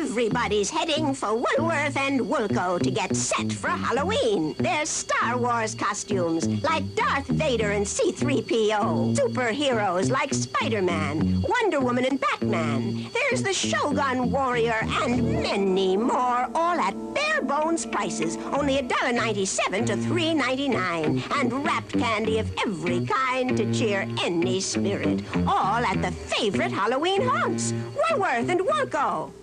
Everybody's heading for Woolworth and Woolco to get set for Halloween. There's Star Wars costumes like Darth Vader and C-3PO. Superheroes like Spider-Man, Wonder Woman and Batman. There's the Shogun Warrior and many more, all at bare bones prices. Only $1.97 to $3.99. And wrapped candy of every kind to cheer any spirit. All at the favorite Halloween haunts, Woolworth and Woolco.